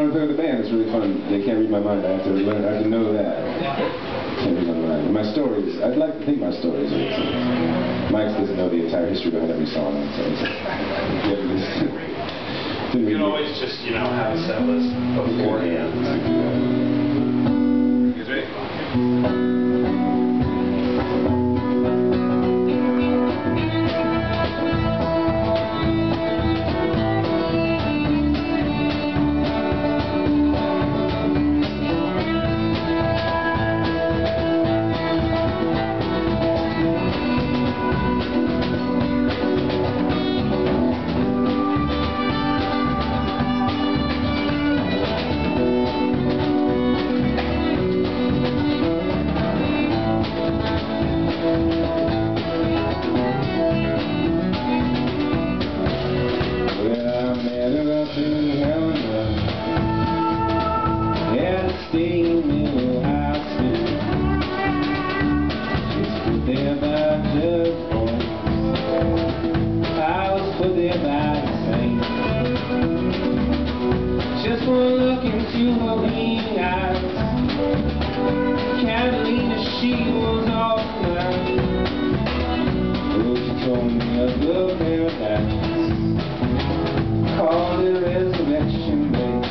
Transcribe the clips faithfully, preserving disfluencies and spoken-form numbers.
want to play with the band. It's really fun. They can't read my mind. I have to learn. I have to know that. Can't read my mind. And my stories. I'd like to think my stories make sense. Mike doesn't know the entire history behind every song. So it's, you can always just, you know, have a set list beforehand. You guys ready? Just one look into her green eyes, Catalina, she was all mine. Oh, she told me of the paradise, called it Resurrection Bay.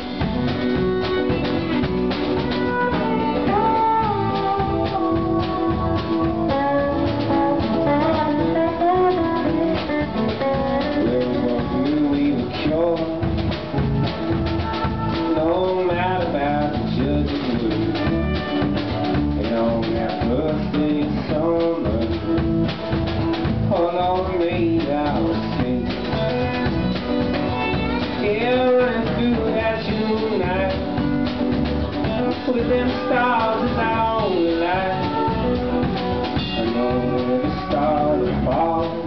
With them stars is our only light. I know every star will fall,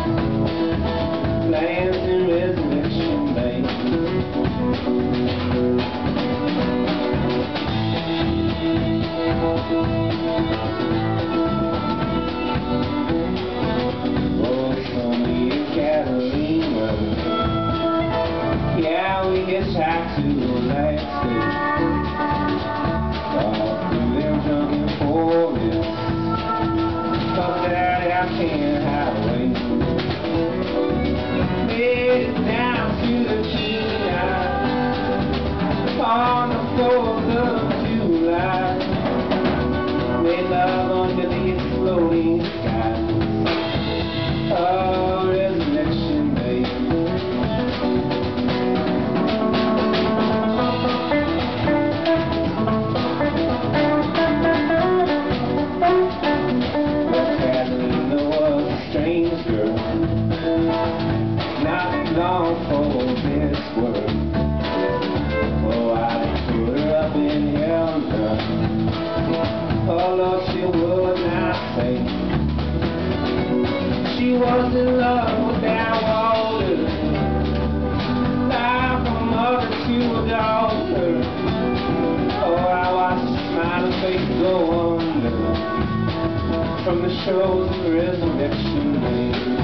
lands in Resurrection Bay. Oh, Sonny and Catalina, yeah, we hitchhiked to Alaska. All through them jungle forests, but Daddy, I can't hide away. Made it down to the Kenai on the fourth of July. Made love under the exploding sky. Oh, Resurrection Bay. Long for this world. Oh, I put her up in hell now. Oh, Lord, she would not say she was in love with that water, like a mother to a daughter. Oh, I watched her smiling face go under from the shores of Resurrection Bay.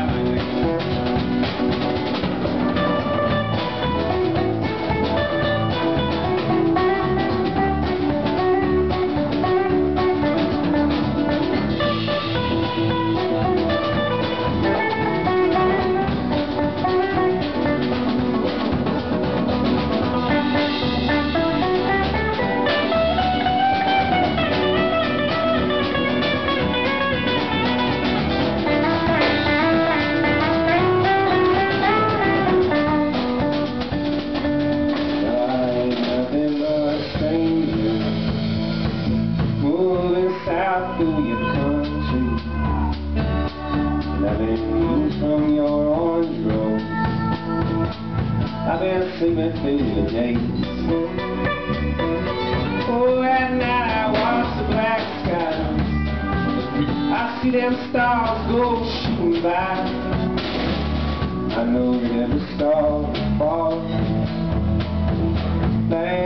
Through your country, loving views from your orange groves. I've been sleeping through the days. Oh, at night I watch the black skies. I see them stars go shooting by. I know that every star will fall.